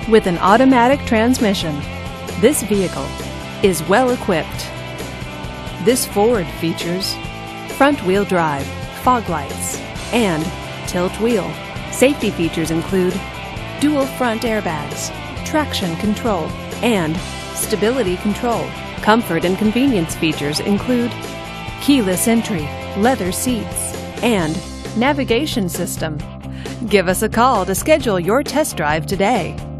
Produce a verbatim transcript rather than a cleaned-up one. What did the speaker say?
With an automatic transmission, this vehicle is well equipped. This Ford features front-wheel drive, fog lights, and tilt wheel. Safety features include dual front airbags, traction control, and stability control. Comfort and convenience features include keyless entry, leather seats, and navigation system. Give us a call to schedule your test drive today.